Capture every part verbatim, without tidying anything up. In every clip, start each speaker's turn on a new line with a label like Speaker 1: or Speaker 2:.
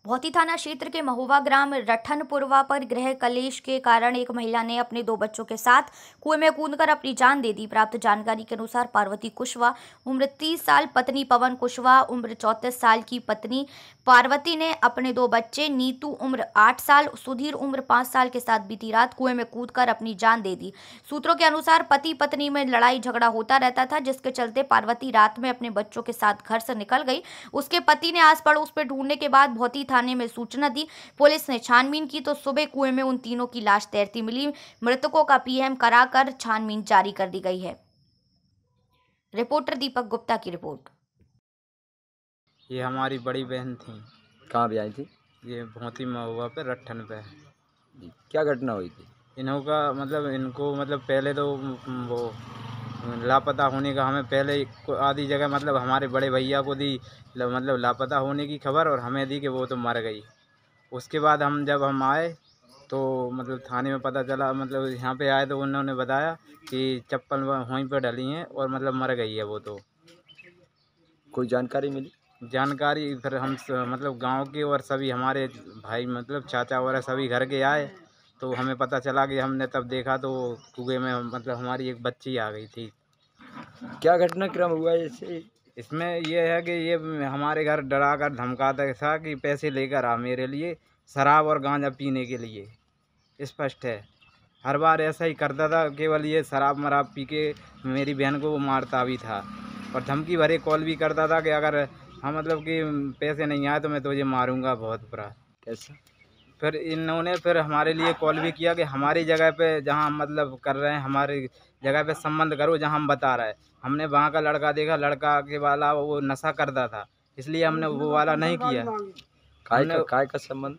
Speaker 1: भौती थाना क्षेत्र के महुआ ग्राम रठनपुरवा पर गृह कलेश के कारण एक महिला ने अपने दो बच्चों के साथ कुएं में कूदकर अपनी जान दे दी। प्राप्त जानकारी के अनुसार पार्वती कुशवाहा उम्र तीस साल, पत्नी पवन कुशवाहा उम्र चौंतीस साल की पत्नी पार्वती ने अपने दो बच्चे नीतू उम्र आठ साल, सुधीर उम्र पाँच साल के साथ बीती रात कुएं में कूदकर अपनी जान दे दी। सूत्रों के अनुसार पति पत्नी में लड़ाई झगड़ा होता रहता था, जिसके चलते पार्वती रात में अपने बच्चों के साथ घर से निकल गई। उसके पति ने आस पड़ोस पर ढूंढने के बाद भौती थाने में सूचना दी। पुलिस ने छानबीन की तो सुबह कुएं में उन तीनों की लाश तैरती मिली। मृतकों का पीएम कराकर छानबीन जारी कर दी गई है। रिपोर्टर दीपक गुप्ता की रिपोर्ट।
Speaker 2: ये हमारी बड़ी बहन थी।
Speaker 3: कहाँ भी आई थी?
Speaker 2: ये भौती महुआ पे रट्ठन पे।
Speaker 3: क्या घटना हुई थी?
Speaker 2: इन्हों का मतलब इनको मतलब पहले तो वो लापता होने का हमें पहले आधी जगह मतलब हमारे बड़े भैया को दी मतलब लापता होने की खबर, और हमें दी कि वो तो मर गई। उसके बाद हम जब हम आए तो मतलब थाने में पता चला, मतलब यहाँ पे आए तो उन्होंने बताया कि चप्पल वहीं पर डली हैं और मतलब मर गई है वो। तो
Speaker 3: कोई जानकारी मिली?
Speaker 2: जानकारी फिर हम मतलब गांव के और सभी हमारे भाई मतलब चाचा वगैरह सभी घर के आए तो हमें पता चला कि हमने तब देखा तो कुएं में मतलब हमारी एक बच्ची आ गई थी।
Speaker 3: क्या घटनाक्रम हुआ इसे?
Speaker 2: इसमें यह है कि ये हमारे घर डरा कर धमकाता था कि पैसे लेकर आ मेरे लिए शराब और गांजा पीने के लिए। स्पष्ट है, हर बार ऐसा ही करता था, केवल ये शराब मराब पी के मेरी बहन को वो मारता भी था और धमकी भरे कॉल भी करता था कि अगर हाँ मतलब कि पैसे नहीं आए तो मैं तुझे मारूंगा बहुत बुरा।
Speaker 3: कैसा?
Speaker 2: फिर इन्होंने फिर हमारे लिए कॉल भी किया कि हमारी जगह पे जहाँ हम मतलब कर रहे हैं हमारी जगह पे संबंध करो जहाँ हम बता रहे हैं। हमने वहाँ का लड़का देखा, लड़का के वाला वो नशा करता था, इसलिए हमने वो वाला नहीं किया।
Speaker 3: काय का काय का संबंध?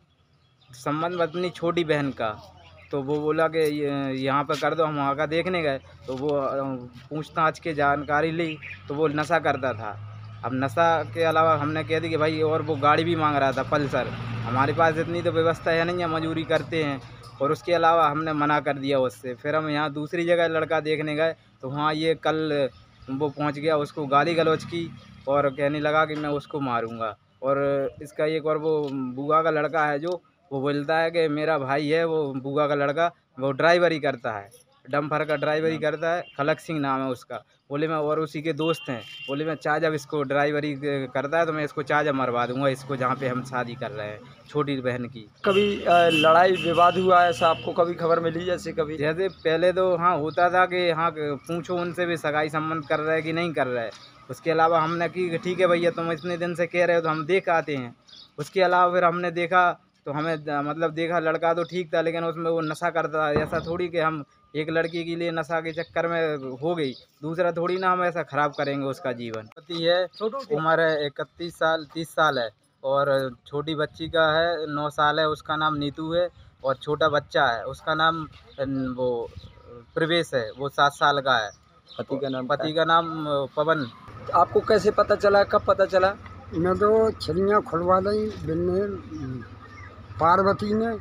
Speaker 2: संबंध अपनी छोटी बहन का। तो वो बोला कि यहाँ पर कर दो, हम वहाँ का देखने गए तो वो पूछताछ की जानकारी ली तो वो नशा करता था। अब नशा के अलावा हमने कह दी कि भाई, और वो गाड़ी भी मांग रहा था पल्सर। हमारे पास इतनी तो व्यवस्था है नहीं है, मजदूरी करते हैं, और उसके अलावा हमने मना कर दिया उससे। फिर हम यहाँ दूसरी जगह लड़का देखने गए तो वहाँ ये कल वो पहुँच गया, उसको गाली गलौज की और कहने लगा कि मैं उसको मारूंगा। और इसका एक और वो बुआ का लड़का है जो वो बोलता है कि मेरा भाई है वो बुआ का लड़का, वो ड्राइवरी करता है, डम्फर का ड्राइवरी करता है, खलक सिंह नाम है उसका। बोले मैं और उसी के दोस्त हैं, बोले मैं चाह जब इसको ड्राइवरी करता है तो मैं इसको चाह जब मरवा दूंगा इसको, जहाँ पे हम शादी कर रहे हैं छोटी बहन की।
Speaker 3: कभी लड़ाई विवाद हुआ ऐसा आपको कभी खबर मिली? जैसे कभी
Speaker 2: जैसे पहले तो हाँ होता था कि हाँ पूछो उनसे भी सगाई संबंध कर रहे हैं कि नहीं कर रहे हैं। उसके अलावा हमने की ठीक है भैया तुम इतने दिन से कह रहे हो तो हम देख आते हैं। उसके अलावा फिर हमने देखा तो हमें मतलब देखा लड़का तो ठीक था, लेकिन उसमें वो नशा करता है। ऐसा थोड़ी कि हम एक लड़की के लिए नशा के चक्कर में हो गई, दूसरा थोड़ी ना हम ऐसा खराब करेंगे उसका जीवन। पति है, उम्र है इकतीस साल तीस साल है, और छोटी बच्ची का है नौ साल है, उसका नाम नीतू है, और छोटा बच्चा है उसका नाम वो प्रवेश है, वो सात साल का है।
Speaker 3: पति का नाम
Speaker 2: पति का नाम पवन।
Speaker 3: आपको कैसे पता चला, कब पता चला?
Speaker 4: मैं तो छलियाँ खुलवा दी बिन्ने पार्वती ने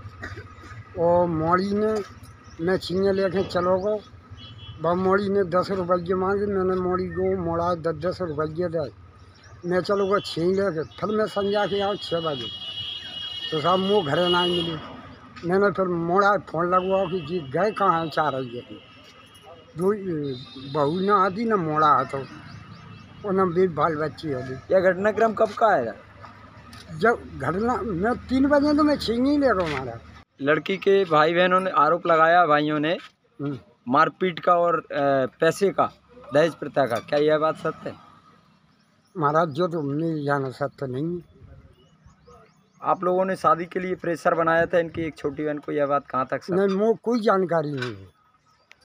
Speaker 4: और मोड़ी ने, मैं छीने लेके चलो गो। वह मोड़ी ने दस रुपये मांगे, मैंने मोड़ी को मोड़ा दस दस रुपये दे, मैं चलो गो छीन लेके। फिर मैं संजा के आओ छः बजे तो साहब मुँह घरे ना मिली। मैंने फिर मोड़ा फ़ोन लगवाओ कि जी गए कहाँ हैं, चाह रही है दो बहू ना आती ना मोड़ा आता उन्हें भी बाल बच्ची होगी।
Speaker 3: यह घटनाक्रम कब का है?
Speaker 4: जब घटना मैं तीन बजे तो मैं छीन ही ले रहा हूँ। हमारा
Speaker 3: लड़की के भाई बहनों ने आरोप लगाया, भाइयों ने मारपीट का और पैसे का, दहेज प्रथा का, क्या यह बात सत्य है?
Speaker 4: महाराज जो तो नहीं जाना सत्य नहीं।
Speaker 3: आप लोगों ने शादी के लिए प्रेशर बनाया था इनकी एक छोटी बहन को, यह बात कहाँ तक सत्य?
Speaker 4: नहीं, मुझे कोई जानकारी नहीं है।